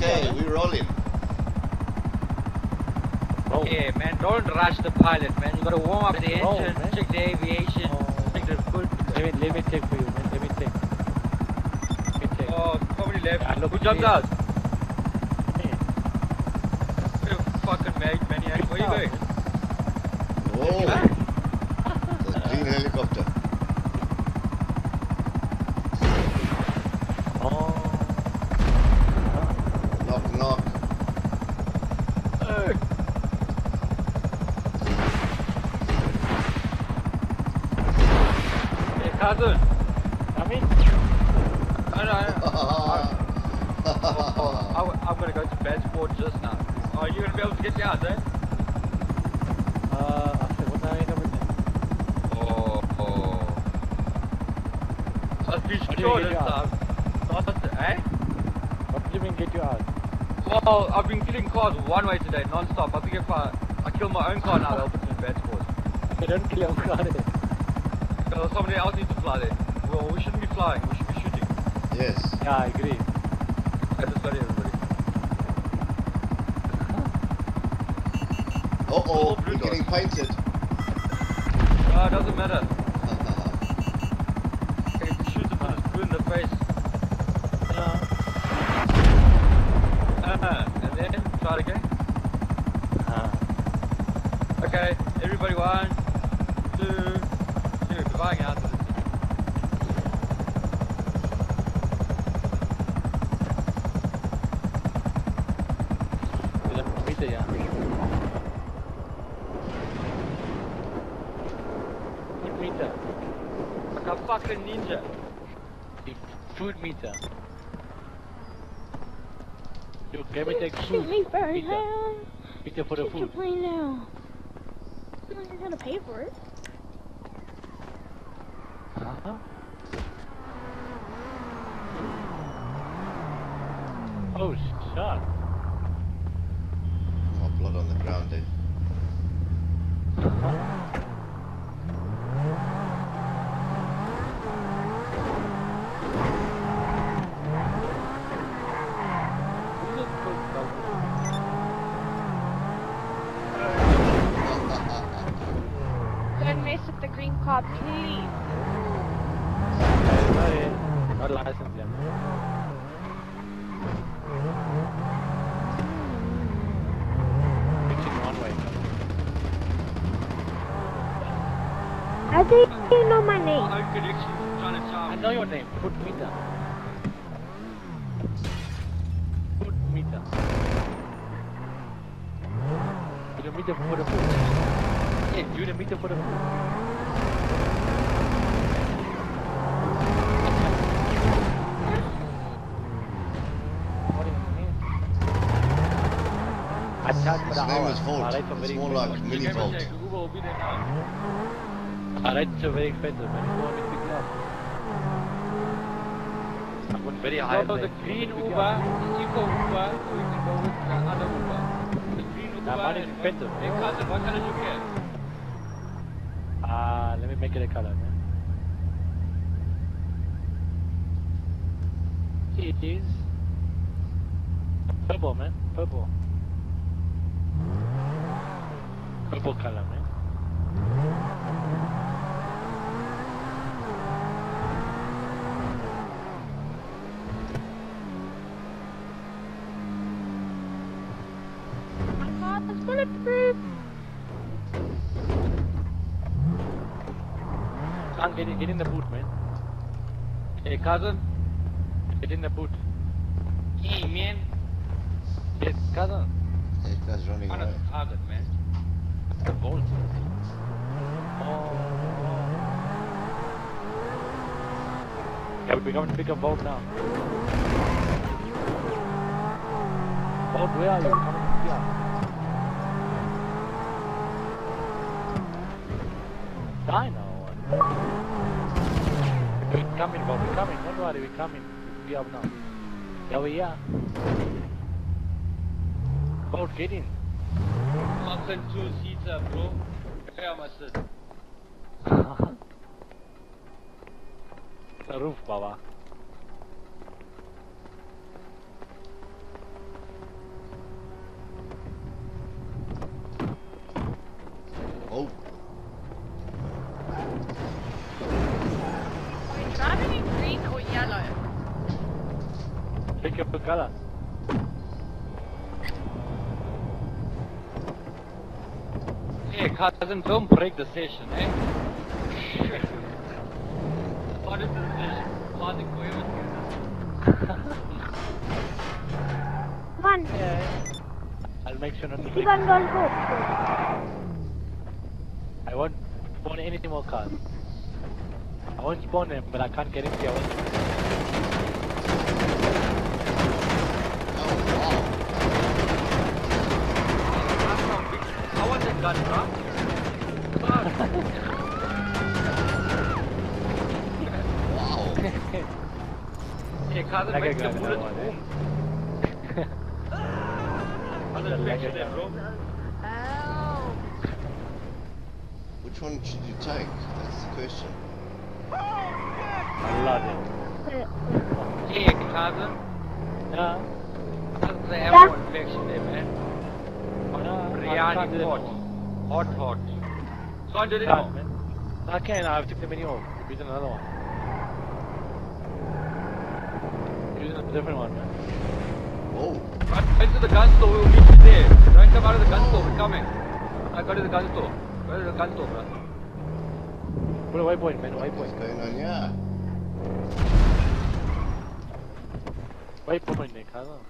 Okay, we're rolling. Oh. Yeah, man, don't rush the pilot, man. You gotta warm up the engine, man. check the aviation, check the food. Let me check for you, man. Let me check. Oh, somebody left. Yeah, look, Who jumped yeah. out? Me. You fucking maniac. Where you going? Whoa. The green helicopter. Oh. Knock, knock. Hey, cousin. Come in. I'm gonna go to bed sport just now. Are you gonna be able to get me out, eh? After what time are you coming in? I'll be What do you sure get this you out? time. Eh? What do you mean get you out? Well, I've been killing cars one way today, non-stop. I think if I kill my own car now, they'll put me in bed sport. You don't kill your car there. Somebody else needs to fly there. Well, we shouldn't be flying, we should be shooting. Yes. Yeah, I agree. That's the study, everybody. Uh-oh, we're getting painted. It doesn't matter. Okay, shoot the bullet blue in the face. And then try it again. Okay, everybody, 1, 2, 3. We're flying out of this. Meter, ja. Food meter. Like a fucking ninja. Food meter. You can we take Shoot food? me first. Meter. Meter for the Get your food. plane now. You're gonna pay for it. Oh, shit. Oh, blood on the ground there. Don't mess with the green car, please. Sorry, not license yet. Pitching one way. I think you know my name. My own connections trying to charm. I know your name. Food meter. Food meter. Do the meter for the food. Yeah, do the meter for the food. What do you mean? I charge for His the name hour. is Volt. I rate for It's very more expensive. like mini Volt. Google will be there now. I rate so very expensive, man. It's going to pick up. I want very high. So the rate. green Pick Uber up. is equal Uber, so we can go with the other Uber. The green Uber. That one is and expensive. Hey, cousin, what color do you get? Let me make it a color, man. It is purple, man. Purple. Purple color, man. My car is bulletproof. Can't get in the boot, man. Hey, cousin. Get in the boot. Hey, man. Yes, cousin. That guy's running On away. a target, man. The Volt. Yeah, we're going to pick a Volt now. Volt, where are you? Coming to pick you up. Dino. We're coming, Volt. We're coming. Don't worry, we're coming. Pick you up now. Yeah, we are. Volt, get in. Fucking 2-seater, bro. Where am I sit? The roof, Baba. your color. Hey, cousin, don't break the session, eh? What is the session? Classic Come on. Yeah. I'll make sure not to You break. can go. I won't spawn any more cars. I won't spawn them, but I can't get into your Oh, wow. I want that gun, bro. Wow. Hey, cousin, Like a make the gun, bullets that one, eh? boom. Cousin, Like fix a it, bro. Which one should you take? That's the question. I love it. Hey, cousin. Yeah. Cousin's an ammo infection there, man. I Biryani can't do that pot. anymore. Hot. Can't do it Can't, anymore. man. I can, I've took the menu off. Use another one. Use a different one, man. Oh. Right to the gun store, we'll meet you there. Don't come out of the gun store, we're coming. I go to the gun store. Go to the gun store, bro. Put a waypoint, man, What's waypoint. going on here? Waypoint, Nick, I don't know.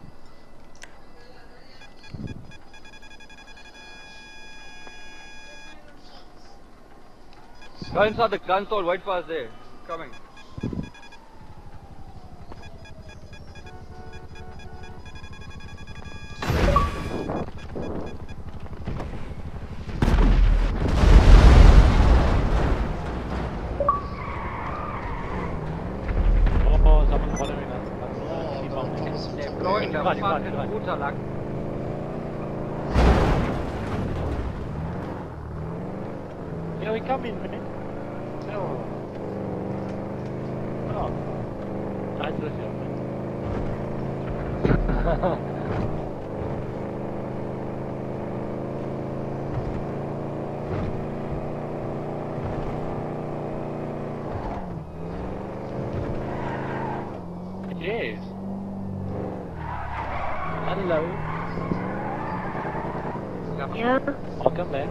Go inside the gun store, wait for us there. Coming. Oh, someone's following us. Oh, Keep I've got on. troublesome They're top blowing the down. You can't, fucking you water like. Yeah, we come in, man. No. Oh. Nice to see you, man. Yes. Hello. Yeah. Welcome back.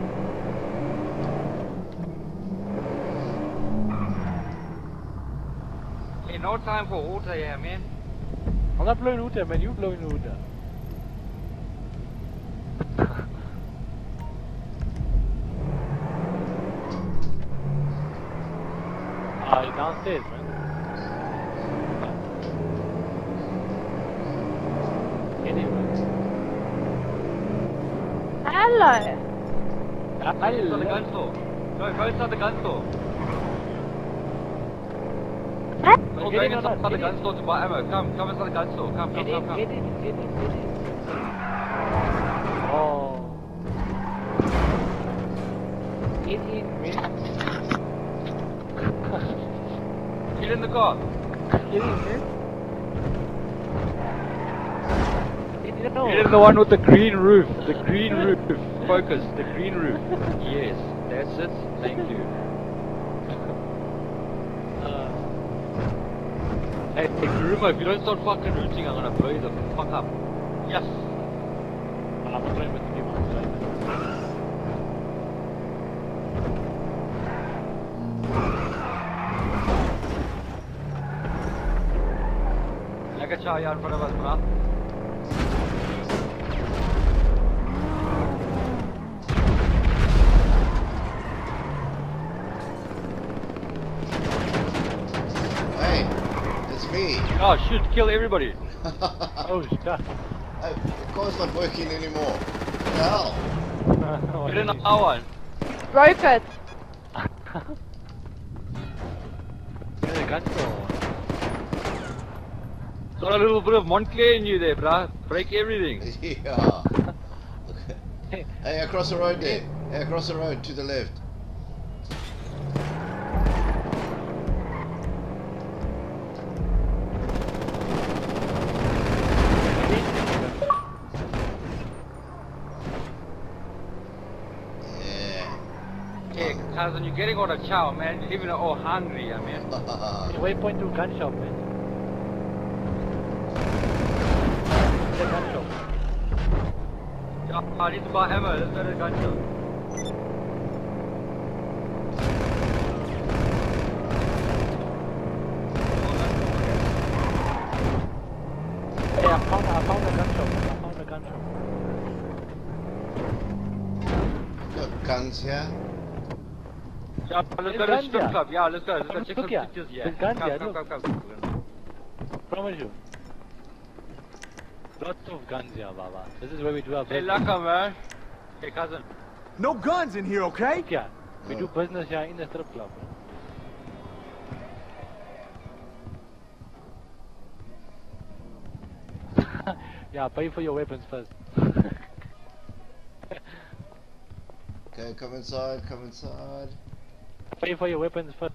Hey, no time for water here, man. I'm not blowing water, man. You blowing water. You're downstairs, man. Get in, man. Hello. Inside the gun store. Go inside the gun store. Huh? Go Get in or inside not? the Get gun in. store to buy ammo. Come inside the gun store. Come. Get in, get in, get in, get in. Oh. Get in, man. Get in the car. Get in, man. Get in, no. Get in the one with the green roof. The green roof. Focus. The green roof. Yes, that's it. Thank you. Hey, Kuruma, if you don't start fucking rooting, I'm gonna blow you the fuck up. Yes. I'm not playing with the game outside. Like a chow in front of us, bro. Hey, it's me. Oh, shoot, kill everybody. Oh, shit. Hey, the car's not working anymore. What the hell? Get in our one. Broke it. Yeah, the gun store. Got a little bit of Montclair in you there, bruh. Break everything. Yeah. Hey, across the road there. Hey, across the road to the left. Yeah. Hey, cousin, you're getting all the chow, man. You're even all hungry, I mean. Waypoint to gun shop, man. I need to buy ammo. Let's go to the gun shop. Hey, I found a gun shop. Got guns here. Yeah, let's go to the strip club. Yeah, let's go. Let's go check some Look pictures. Yeah. there's guns here, Come. look. Promise you. Lots of guns here, Baba. This is where we do our Hey, business. Laka, man. Hey, cousin. No guns in here, okay? Yeah, we do business here in the strip club. Yeah, pay for your weapons first. Okay, come inside, come inside. Pay for your weapons first.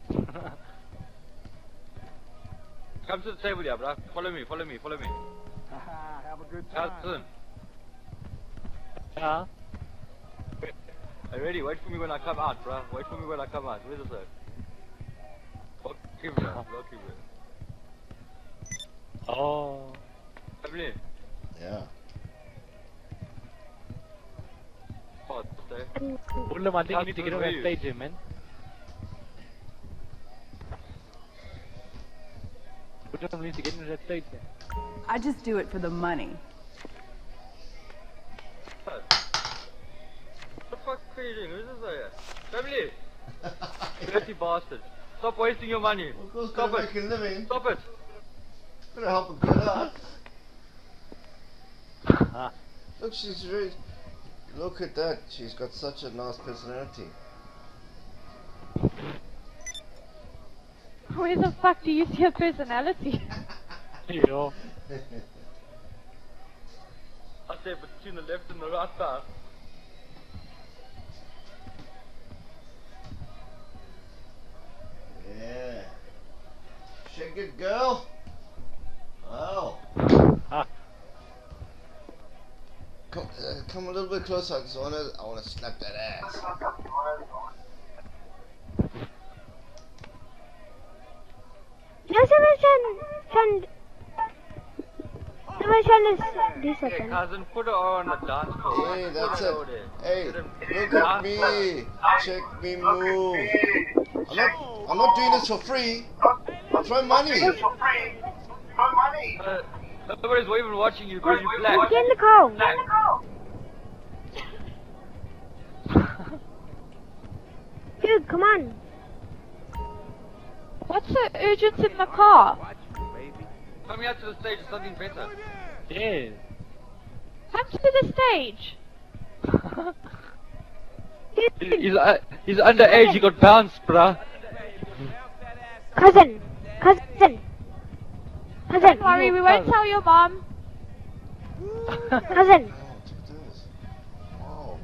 Come to the table, yeah, bro. Follow me. Have a good time. Cousin. Yeah. Are you ready? Wait for me when I come out, bro. Wait for me when I come out. Where's the sir? Okay, bro. Oh. Family. Yeah. Oh, stay. Ullum, I think you need to get on Where that you? stage here, man. Ullum needs to get into that stage here. I just do it for the money. What the fuck are you doing? Who's this guy? Family. Dirty bastard. Stop wasting your money. Of course, Stop gotta it. make a living. Stop it. Gotta help a girl out. Ah. Look, she's very. Look at that. She's got such a nice personality. Where the fuck do you see her personality? Yo. I say between the left and the right side. Yeah. Shake it, girl. Oh. Ah. Come a little bit closer. I wanna slap that ass. No, someone do Hey, something. cousin, put her on the dance floor. Hey, Put that's her it. over there. Hey, Let look him at me. Check me move. I'm not doing this for free. Throw money. Nobody's even watching you because you're black. Get in the car. Dude, come on. What's the urgency in the car? Coming out to the stage is something better. Yes. Come to the stage. He's underage, he got bounced, bruh. Cousin. Don't worry, we won't tell your mom. Cousin. Oh, check this. Oh.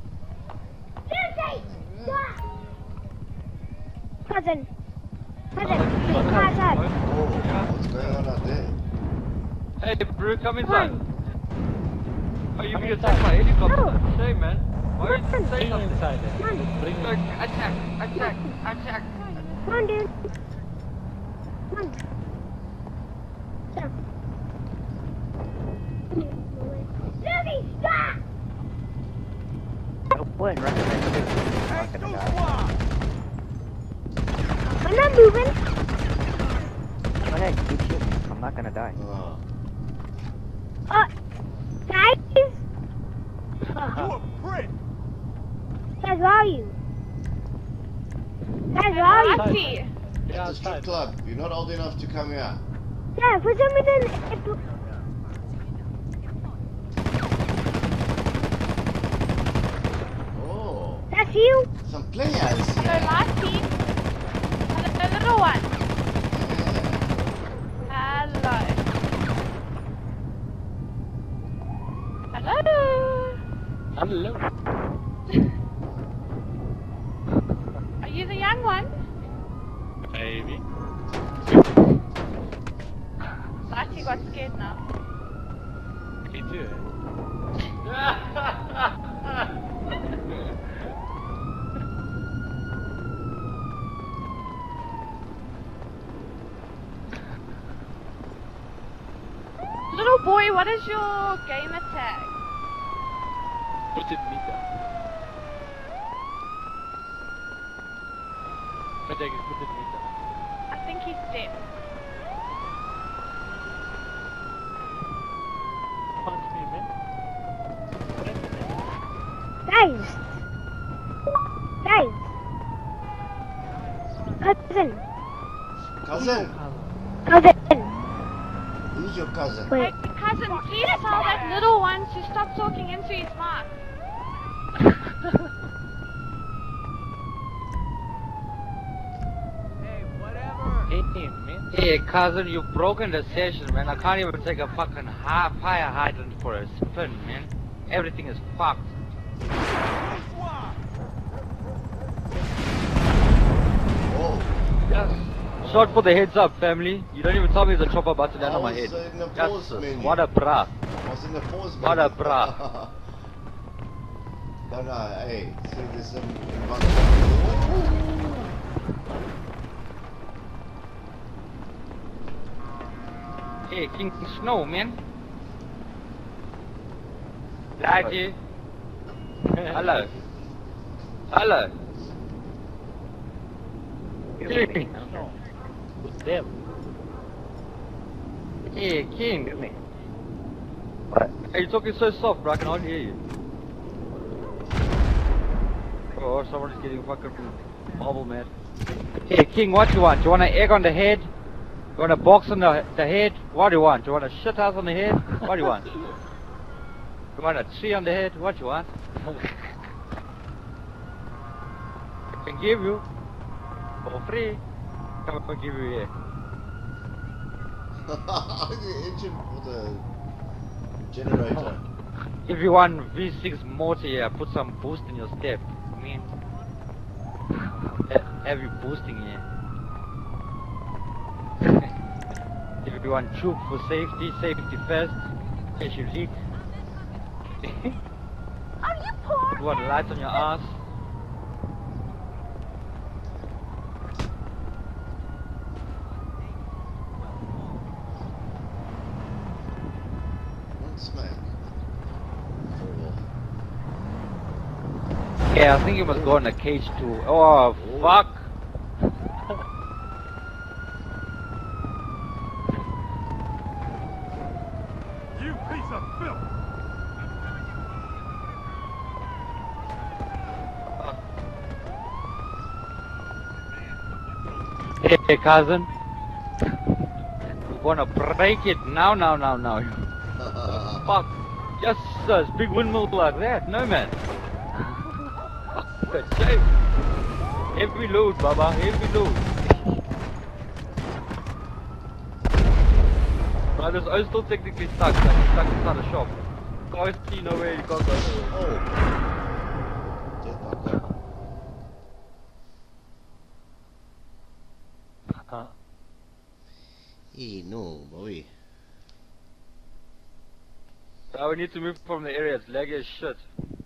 Cousin. Oh, what's going on out there? Hey, bro, come Come inside. on. Oh, you being attacked by a helicopter. No. Shame, man. Why did you say Bring him something? inside there. Come on. Bring him. Look, attack. Come on, dude. Come on. Lucy, stop! Wouldn't recommend it. I'm not gonna die. I'm not moving. Go ahead, keep shooting. I'm not gonna die. Oh. Guys? You a prick! Guys, where are you? Guys, where are you? Auntie. Yeah, It's a strip outside. club. You're not old enough to come here. Yeah, for some reason, Oh. that's you? Some players So here. last team. And the little one. Hello. Hello. Hello. Are you the young one? Maybe. Lati got scared now. Me too. Little boy, what is your gamer tag? Put it in meter. Put it in meter. I think he's dead. Punch me, man. Guys! Guys! Cousin! Cousin? Cousin! Who's your cousin? Hey, Wait. cousin, please tell that little one to stop talking into his mic. Hey, man. Hey, cousin, you've broken the session, man. I can't even take a fucking fire hydrant for a spin, man. Everything is fucked. Oh. Yes. Shot for the heads up, family. You don't even tell me there's a chopper about to land on my I was head. in the pause Justice. menu. What a bra. I was in the pause What a menu. bra. No, hey, see, there's some... Hey, King Snow, man. Lucky. Hello. Hello. King. No. Who's them? Hey, King. What? Hey, you're talking so soft, bro. I can hardly hear you. Oh, someone's getting fucking bubble, man. Hey, King, what you want? Do you want an egg on the head? You want a box on the head? What do you want? Do you want a shit house on the head? What do you want? You want a tree on the head? What you want? I can give you for free. Come on, give you here. the engine for the generator. If you want V6 motor here, put some boost in your step. I mean, have you boosting here. If you want tube for safety first, in case you leak. Are you poor? Put one light on your ass. One smack. Yeah, I think you must go in a cage too. Oh, fuck. You piece of filth! Hey, cousin. We're gonna break it now. Fuck. Just a big windmill like that. No, man. Fuck, shame. Heavy load, Baba. Heavy load. Right, this one's still technically stuck. Like, it's stuck inside the shop. Can't see nowhere. You can't go. Oh. Jet buckle. No, boy. We need to move from the area. It's laggy as shit.